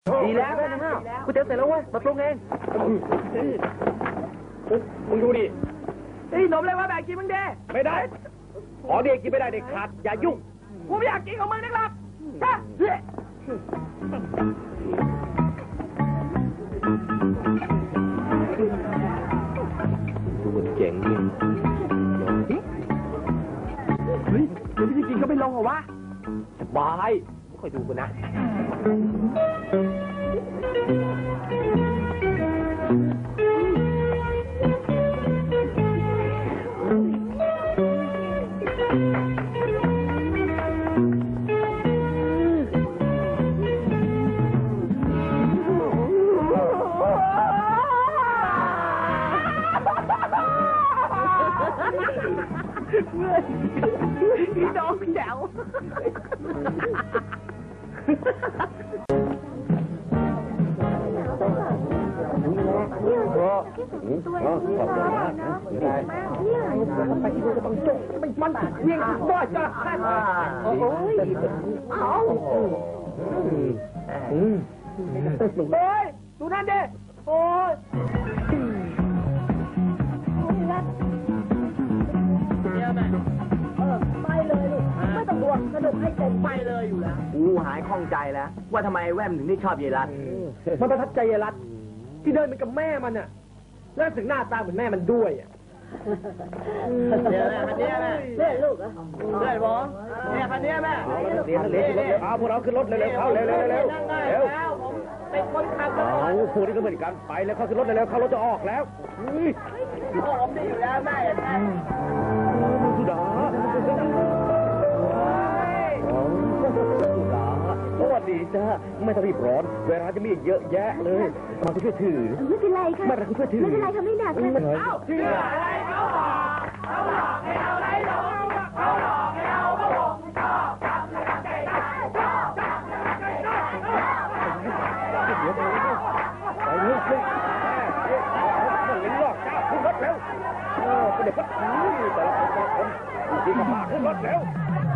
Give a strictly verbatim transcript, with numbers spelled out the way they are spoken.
ดีแล้วก๋วยเตี๋ยวเสร็จแล้วเว้ยมาปรุงเองมึงดูดิไอ้หนมเลยว่าแบ่งกินมึงเด้ไม่ได้ขอเด็กกินไม่ได้เด็กขาดอย่ายุ่งกูไม่อยากกินของมึงนะครับจ้าดูมันเจ๋งจริงเฮ้ยเดี๋ยวพี่กินก็ไม่ลงเหรอวะสบายไม่ค่อยดูกันนะพี่น้องแจ๋วไปที่ดูก็ต้องจบไม่มันเยี่ยงบ้าจ้ะโอ้ยเอาเฮ้ยดูนั่นดิโอ้ยไปเลยลูกไม่ต้องห่วงสนุกให้เต็มไปเลยอยู่แล้วกูหายข้องใจแล้วว่าทำไมแว่นถึงได้ชอบเยรัตมันประทับใจเยรัตที่เดินไปกับแม่มันอ่ะแล้วถึงหน้าตาเหมือนแม่มันด้วยอ่ะเนี่ยแม่เนี่ยแม่เนี่ยลูกอ่ะเนี่ยบอเนี่ยคันนี้แม่เดี๋ยวเร็วๆเอาพวกเราขึ้นรถเร็วๆเข้าเร็วๆเร็วๆเร็วเร็วเป็นคนขับเอาพวกนี้ก็เหมือนกันไปแล้วเข้าขึ้นรถเร็วๆเข้ารถจะออกแล้วพ่อผมดีอยู่แล้วแม่แม่สุดาสวัสดีจ้าไม่ต้องรีบร้อนเวลาจะมีอีกเยอะแยะเลยมาช่วยถือไม่เป็นไรค่ะไม่เป็นไรช่วยถือไม่เป็นไรค่ะไม่หนักเลยเอ้าเชื่ออะไรเขาบอกเขาหลอกให้เราไหลหลงเขาหลอกให้เราก็หลงชอบจับใจได้ชอบจับใจได้เดี๋ยวไปเร็วไปเร็วเร็วมันเลี้ยงหลอกเจ้าขึ้นรถเร็วเออเดี๋ยวก็แต่ละคนแต่ละคนดีกับมาขึ้นรถเร็ว